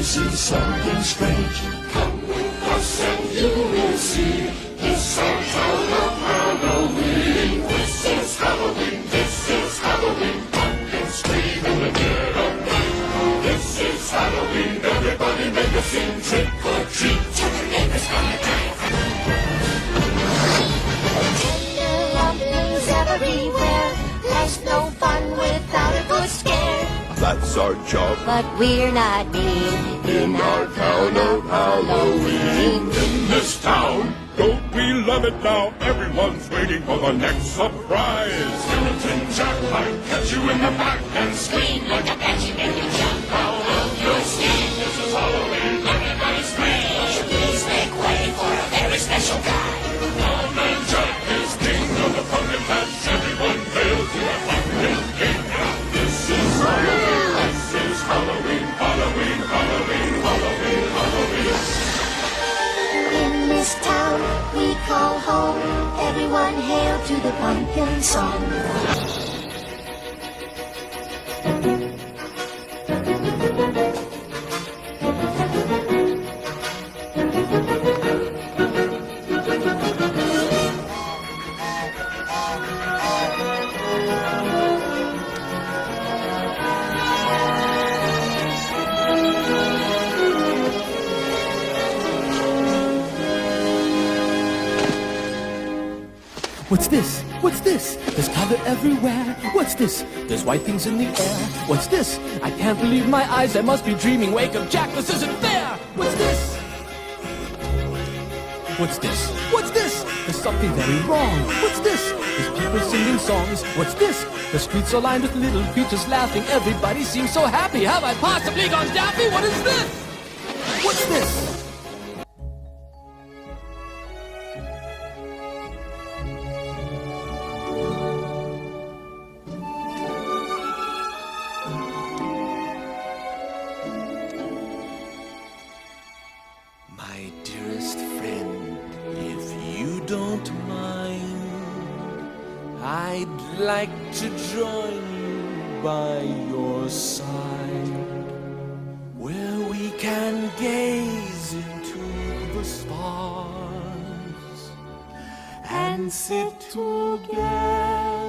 see something strange. Come with us and you will see. It's our town of Halloween. This is Halloween, this is Halloween. Pumpkins scream in the dead of night. This is Halloween, everybody make a scene. Trick or treat, tell the neighbors gonna die. Tender lumpies everywhere. There's no fun without a good scare. That's our job, but we're not mean in our town of Halloween. In this town, don't we love it now? Everyone's waiting for the next surprise. Skellington Jack might catch you in the back and scream like a banshee, make you jump out of your skin. This is Halloween, everybody scream. Please make way for a very special guy. One man Jack is king of the pumpkin patch. Everyone hail to a pumpkin king. This is Halloween, this is Halloween, Halloween, Halloween, Halloween, Halloween. In this town we call home. Everyone hail to the pumpkin song. What's this? What's this? There's color everywhere. What's this? There's white things in the air. What's this? I can't believe my eyes. I must be dreaming. Wake up, Jack. This isn't fair. What's this? What's this? What's this? There's something very wrong. What's this? There's people singing songs. What's this? The streets are lined with little creatures laughing. Everybody seems so happy. Have I possibly gone daffy? What is this? What's this? My dearest friend, if you don't mind, I'd like to join you by your side, where we can gaze into the stars and sit together